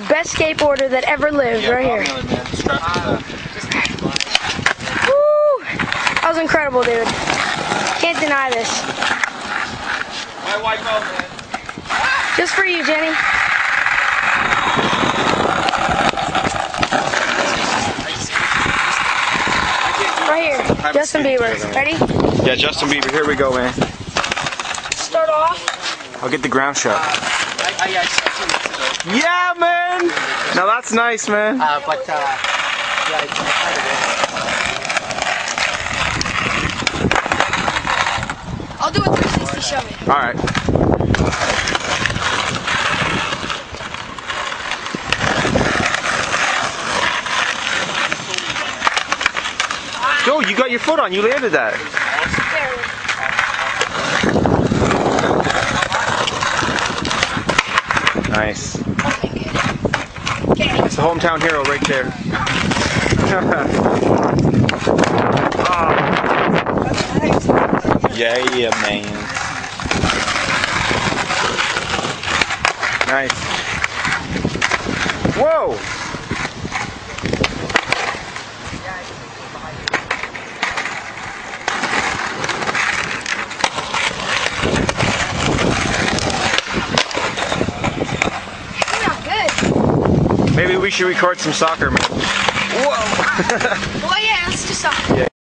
best skateboarder that ever lived, right here. Woo! That was incredible, dude. Can't deny this. My white belt, man. Just for you, Jenny. Right here, Justin Bieber. Ready? Yeah, Justin Bieber. Here we go, man. Start off. I'll get the ground shot. Yeah, man. Now that's nice, man. I'll do a 360 shove. All right. Yo, you got your foot on. You landed that. Nice. That's the hometown hero right there. Oh. Yeah, man. Nice. Whoa! Maybe we should record some soccer, man. Whoa! Well, yeah, let's do soccer. Yeah.